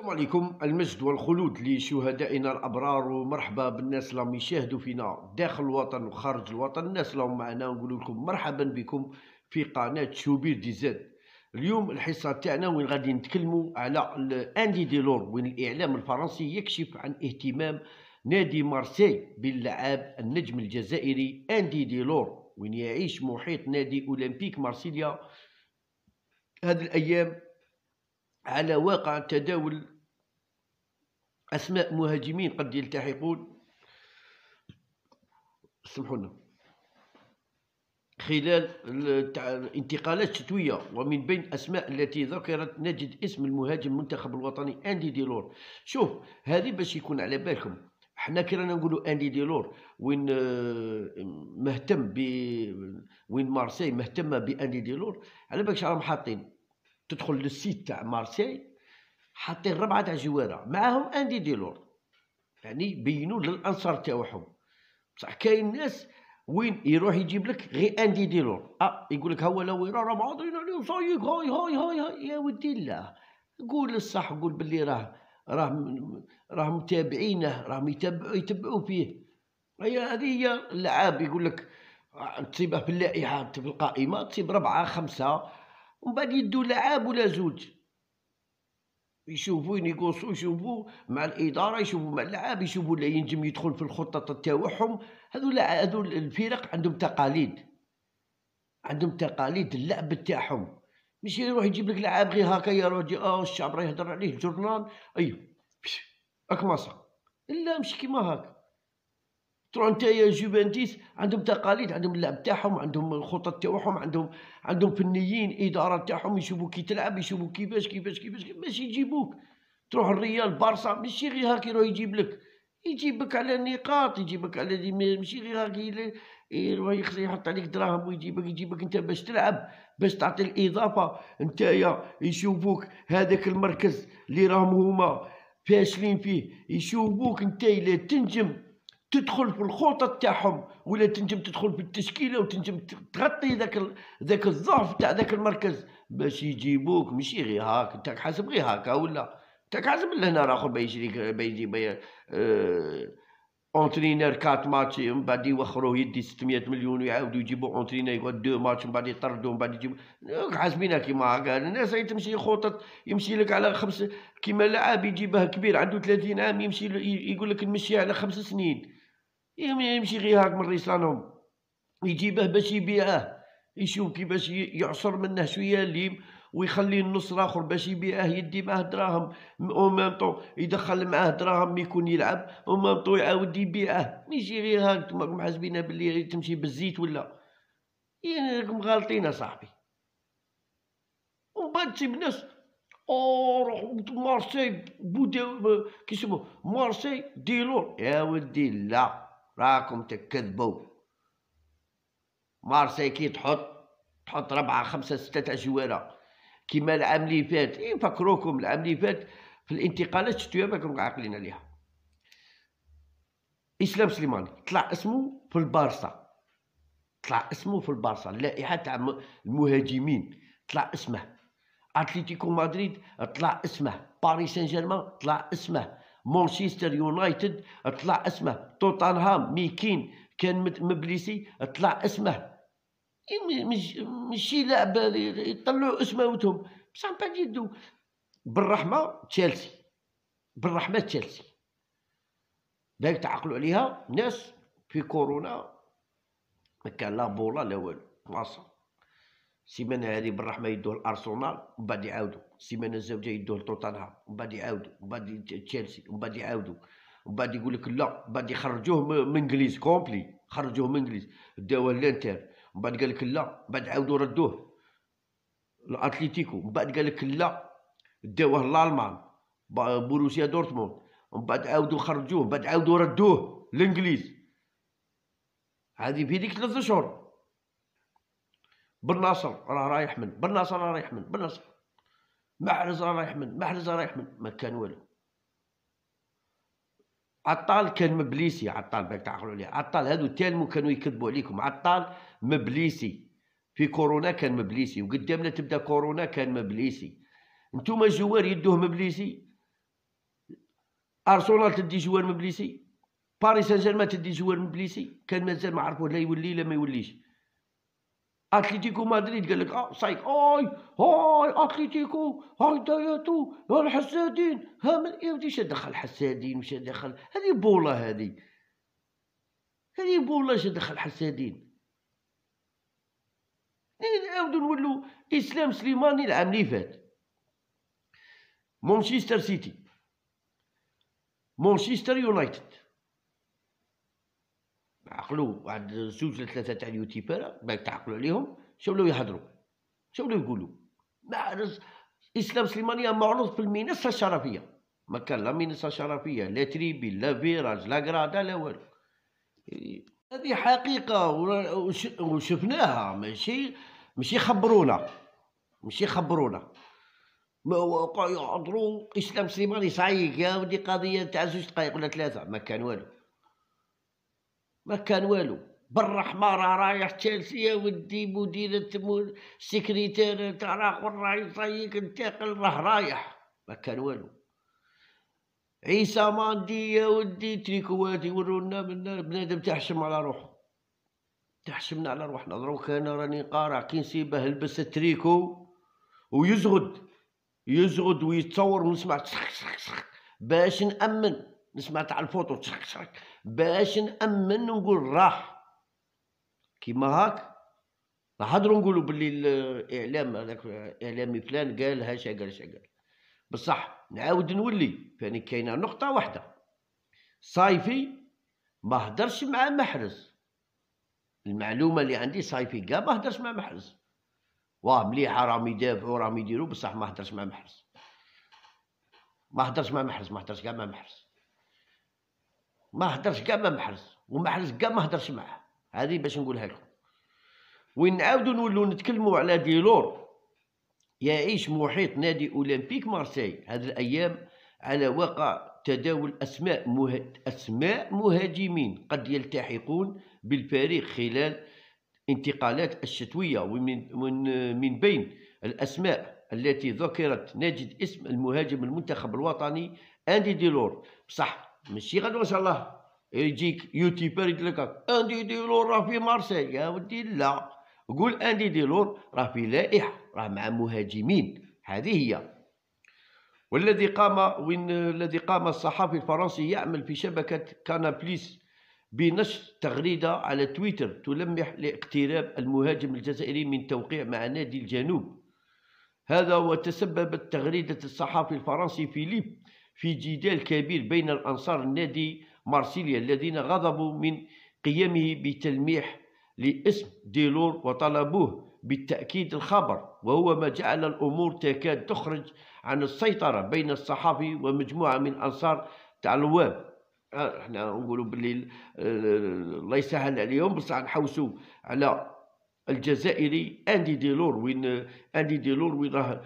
السلام عليكم. المجد والخلود لشهدائنا الأبرار، ومرحبا بالناس اللي راهم يشاهدوا فينا داخل الوطن وخارج الوطن. الناس اللي هم معنا نقول لكم مرحبا بكم في قناة شوبير دي زاد. اليوم الحصة تاعنا وين غادي نتكلموا على اندي ديلور، وين الإعلام الفرنسي يكشف عن اهتمام نادي مارسيي باللاعب النجم الجزائري اندي ديلور، وين يعيش محيط نادي أولمبيك مارسيليا هذه الأيام على واقع تداول أسماء مهاجمين قد يلتحقون، سمحونا، خلال الانتقالات الشتوية. ومن بين أسماء التي ذكرت نجد اسم المهاجم المنتخب الوطني أندي ديلور. شوف، هذه باش يكون على بالكم، احنا كي رانا نقولوا أندي ديلور وين مهتم ب وين مارسيي مهتمة بأندي ديلور، على بالك راهم حاطين، تدخل للسيت تاع مارسيي حاطين 4 تاع جواره معاهم أندي ديلور، يعني بينوا للانصار تاعهم. بصح كاين ناس وين يروح يجيب لك غير اندي ديلور، يقول لك هو لو راه معاضرين عليهم صايق هاي يا ودي الله. قول الصح، قول باللي راه متابعينه، راهم يتبعوا فيه. هذه هي اللعاب. يقول لك تصيبه في اللائحه في القائمه، تصيب 4 5 ومن بعد يدوا لعاب ولا زوج، يشوفوا ينيغوصوا، يشوفوا مع الاداره، يشوفوا مع اللعاب، يشوفوا لا ينجم يدخل في الخطه تاعهم. هذو الفرق عندهم تقاليد اللعب تاعهم. مش يروح يجيب لك لعاب غير هكا يا راجل، الشعب راه يهضر عليه الجورنال، ايوه اكماسا. لا مش كيما هكا. تروح نتايا جوفنتيس عندهم تقاليد، عندهم اللعب تاعهم، عندهم الخطط تاعهم، عندهم فنيين، اداره تاعهم، يشوفوا كي تلعب، يشوفوا كيفاش باش يجيبوك. تروح الريال بارسا ماشي غير هاكي يروح يجيبك على النقاط، يجيبك على ماشي غير هاكي يروح يحط عليك دراهم ويجيبك انت باش تلعب، باش تعطي الاضافه. نتايا يشوفوك هذاك المركز اللي راهم هما فاشلين فيه، يشوفوك انت الا تنجم تدخل في الخطط تاعهم، ولا تنجم تدخل في التشكيله وتنجم تغطي ذاك الضعف تاع ذاك المركز باش يجيبوك. ماشي غير هاك انت حاسب غير هكا، ولا انت حاسب لهنا راه اخر بيجي اونترينير 4 ماتش من بعد يوخروه يدي 600 مليون ويعاودوا يجيبوا اونترينير يقعد 2 ماتش من بعد يطردوا، من بعد يجيبوا. حاسبينها كيما هكا. الناس هي تمشي خطط، يمشي لك على 5 كيما لاعب يجيبه كبير عنده 30 عام، يمشي يقول لك نمشي على 5 سنين، يمشي غير هاك من ريسانهم، يجيبه باش يبيعه، يشوف كيفاش يعصر منه شويه الليم ويخلي النص الاخر باش يبيعه، يدي معاه دراهم او ميم طون يدخل معاه دراهم يكون يلعب او ميم طون يعاود يبيعه. ماشي غير هاك راكم حاسبينها باللي تمشي بالزيت ولا. راكم غالطين اصاحبي. ومن بعد تسيب الناس روح مارسيي كي يسموه مارسيي ديلور. يا ودي لا، راكم تكذبوا. مارسيي كي تحط 4 5 6 تاع جواره كيما العام اللي فات. نفكروكم العام اللي فات في الانتقالات الشتويه راكم عاقلين عليها. اسلام سليماني طلع اسمه في البارسا، اللائحه تاع المهاجمين طلع اسمه. اتلتيكو مدريد طلع اسمه، باريس سان جيرمان طلع اسمه، مانشستر يونايتد طلع اسمه، توتنهام ميكين كان مبليسي طلع اسمه. ماشي لاعب يطلعوا اسماوتهم بصح بعد يدو بالرحمه تشيلسي. داك تعقلوا عليها ناس في كورونا ما كان لا بولا لا والو. واصل السيمانه هذه بالرحمه يدوه الارسنال ومن بعد يعاودوا، السيمانه الزوجه يدوه لتوتنهام ومن بعد يعاودوا، ومن بعد تشيلسي ومن بعد يعاودوا، ومن بعد يقول لك لا، من بعد يخرجوه من انجليز كومبلي، خرجوه من انجليز داوه للانتر، ومن بعد قال لك لا، من بعد عاودوا ردوه الاتليتيكو، من بعد قال لك لا داوه لالمان بوروسيا دورتموند، ومن بعد عاودوا خرجوه، من بعد عاودوا ردوه للانجليز. هذه في ديك 3 اشهر. بالناصر راه رايح من محرز راه رايح من ما كان والو. عطال كان مبليسي، عطال باك تعقلوا عليه، عطال هادو تالمو كانوا يكذبوا عليكم. عطال مبليسي في كورونا كان مبليسي، وقدامنا تبدا كورونا كان مبليسي. نتوما جوار يدوه مبليسي ارسنال تدي جوار من بليسي، باريس سان جيرمان تدي جوار من بليسي، كان مازال ما عرفوه لا يولي لا ما يوليش. اتليتيكو مدريد قال لك صايك هاي اتليتيكو هاي داياتو ها الحسادين ها من ايه وديش دخل حسادين وش دخل هذه بوله هذه بوله اش دخل حسادين. نعاودو نولو اسلام سليماني العام اللي فات مانشستر سيتي مانشستر يونايتد عقلوا واحد زوج ولا ثلاثه تاع اليوتيوبر باك تعقلوا عليهم شنو ولاو يهضروا شنو ولاو يقولوا. اسلام سليماني معروض في المنصه الشرفيه، ما كان لا منصه شرفيه لا تريبي لا فيراج لا كرادا لا والو. هذه حقيقه وشفناها، ماشي خبرونا ما وقع يهضروا اسلام سليماني صعيق يا ودي قضيه تاع 2 دقائق ولا 3 ما كان والو. بالرحمه راه رايح تشيلسي يا ودي مدير السكرتير تاع راخر راه يصيق انتقل راه رايح ما كان والو. عيسى ماندي يا ودي تريكوات يورونا بنادم تحشم على روحه، تحشمنا على روحنا. دروك انا راني قارع كي نسيبه لبس التريكو ويزغد ويتصور ونسمع باش نأمن، نسمع تاع الفوتو باش نأمن نقول راح كيما هاك نهضروا نقولوا باللي الاعلام هذاك اعلامي فلان قال هاش قال بصح. نعاود نولي فاني كاينه نقطه واحده، صايفي ما هدرش مع محرز. المعلومه اللي عندي صايفي كاع ما هدرش مع محرز، واه مليحه راهم يدافعوا راهم يديروا بصح ما هدرش مع محرز، ما هدرش كاع مع محرز، ومحرز كاع ما هدرش معاه. هذه باش نقولها لكم. وين نعاودوا نولوا نتكلموا على ديلور يعيش محيط نادي اولمبيك مارسيل هذه الايام على وقع تداول اسماء مهاجمين قد يلتحقون بالفريق خلال انتقالات الشتويه. ومن بين الاسماء التي ذكرت نجد اسم المهاجم المنتخب الوطني اندي ديلور. بصح ماشي غير ما شاء الله يجيك يوتيوبر يقول لك اندي ديلور راه في مارسيل، يا ودي لا، قول اندي ديلور راه في لائحه، راه مع مهاجمين، هذه هي. الذي قام الصحفي الفرنسي يعمل في شبكه كانابليس بنشر تغريده على تويتر تلمح لاقتراب المهاجم الجزائري من توقيع مع نادي الجنوب هذا. وتسببت تغريده الصحفي الفرنسي فيليب في جدال كبير بين الانصار النادي مارسيليا الذين غضبوا من قيامه بتلميح لاسم ديلور وطلبوه بالتأكيد الخبر، وهو ما جعل الأمور تكاد تخرج عن السيطرة بين الصحفي ومجموعة من أنصار تاع الواب. احنا نقولوا باللي الله يسهل عليهم بصح نحوسوا على الجزائري اندي ديلور. وين اندي ديلور وين راه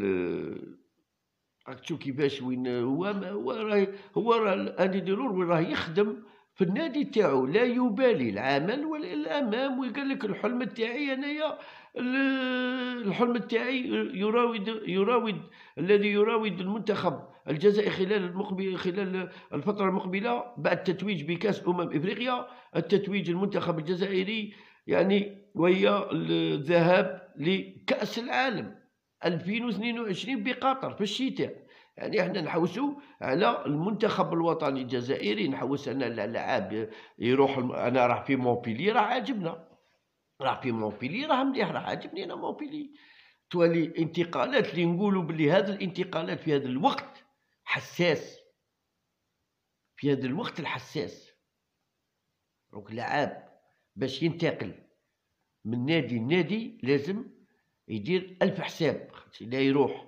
راك تشوف كيفاش وين هو اندي ديلور وين راه يخدم في النادي تاعو لا يبالي العمل ولا الامام، ويقول لك الحلم تاعي انايا الحلم تاعي يراود الذي يراود المنتخب الجزائري خلال الفتره المقبله بعد التتويج بكاس افريقيا، التتويج المنتخب الجزائري يعني، وهي الذهاب لكاس العالم 2022 بقطر في الشتاء. يعني احنا نحوسوا على المنتخب الوطني الجزائري، نحوس ان اللاعب يروح. انا راه في مونبيلي راه عاجبنا، راه في مونبيلي راه مليح، راه عاجبني انا مونبيلي. تولي انتقالات اللي نقولوا بلي هذه الانتقالات في هذا الوقت حساس، في هذا الوقت الحساس دونك لاعب باش ينتقل من نادي لنادي لازم يدير 1000 حساب. لا يروح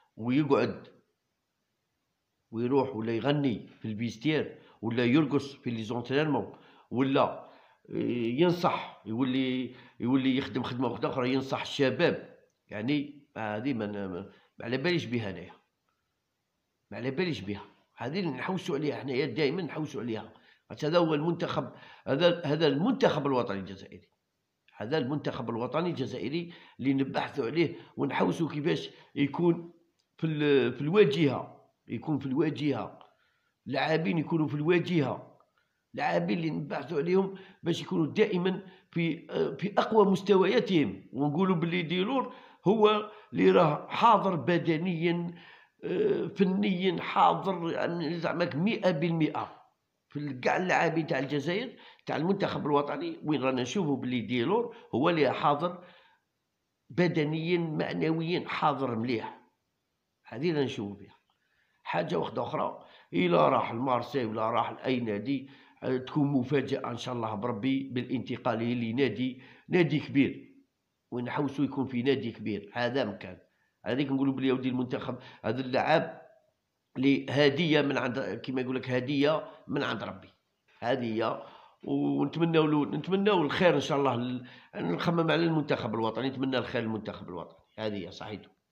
ويروح ولا يغني في الفيستير ولا يرقص في لي زونترينمون ولا ينصح يولي يخدم خدمه اخرى ينصح الشباب. يعني هذه ما على باليش بها انايا، ما على باليش بها. هذه اللي نحوسوا عليها حنايا دائما نحوسوا عليها. هذا هو المنتخب، هذا المنتخب الوطني الجزائري، هذا المنتخب الوطني الجزائري اللي نبحثوا عليه ونحوسوا كيفاش يكون في الواجهه، يكون في الواجهه لاعبين يكونوا في الواجهة، لاعبين اللي نبعثوا عليهم باش يكونوا دائما في أقوى مستوياتهم، ونقولوا باللي ديلور هو اللي راه حاضر بدنيا فنيا، حاضر يعني زعما 100% في كاع اللاعبين تاع الجزائر تاع المنتخب الوطني، وين رانا نشوفوا باللي ديلور هو اللي حاضر بدنيا معنويا، حاضر مليح. هذه اللي نشوفوا بها. حاجه واحده اخرى، الى راح لمارسي ولا راح لاي نادي تكون مفاجاه ان شاء الله بربي بالانتقال لنادي كبير، ونحوسوا يكون في نادي كبير. هذا مكان هذيك نقولوا بلي ودي المنتخب هذا اللاعب اللي هديه من عند، كما يقول لك هديه من عند ربي. هذه هي، ونتمناو الخير ان شاء الله. نخمم على المنتخب الوطني، نتمنى الخير للمنتخب الوطني. هذه هي صحيح.